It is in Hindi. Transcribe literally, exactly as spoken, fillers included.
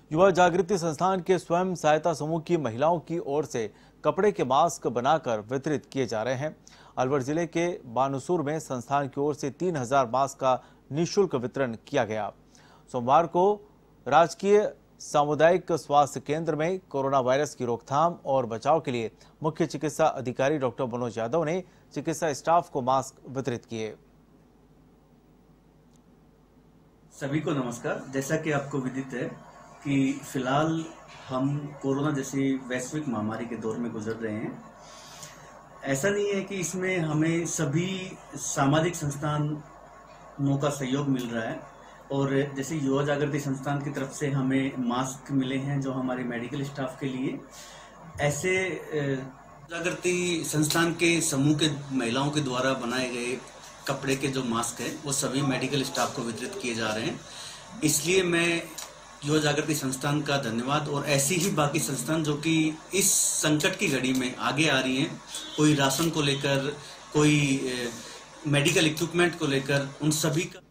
युवा जागृति संस्थान के स्वयं सहायता समूह की महिलाओं की ओर से कपड़े के मास्क बनाकर वितरित किए जा रहे हैं। अलवर जिले के बानुसूर में संस्थान की ओर से तीन हजार मास्क का निःशुल्क वितरण किया गया। सोमवार को राजकीय सामुदायिक स्वास्थ्य केंद्र में कोरोना वायरस की रोकथाम और बचाव के लिए मुख्य चिकित्सा अधिकारी डॉक्टर मनोज यादव ने चिकित्सा स्टाफ को मास्क वितरित किए। सभी को नमस्कार। जैसा कि आपको विदित है कि फिलहाल हम कोरोना जैसी वैश्विक महामारी के दौर में गुजर रहे हैं। ऐसा नहीं है कि इसमें हमें सभी सामाजिक संस्थानों का सहयोग मिल रहा है और जैसे युवा जागृति संस्थान की तरफ से हमें मास्क मिले हैं जो हमारे मेडिकल स्टाफ के लिए, ऐसे जागृति संस्थान के समूह के महिलाओं के द्वारा बनाए गए कपड़े के जो मास्क हैं वो सभी मेडिकल स्टाफ को वितरित किए जा रहे हैं। इसलिए मैं युवा जागृति संस्थान का धन्यवाद और ऐसी ही बाकी संस्थान जो कि इस संकट की घड़ी में आगे आ रही हैं, कोई राशन को लेकर, कोई मेडिकल इक्विपमेंट को लेकर, उन सभी का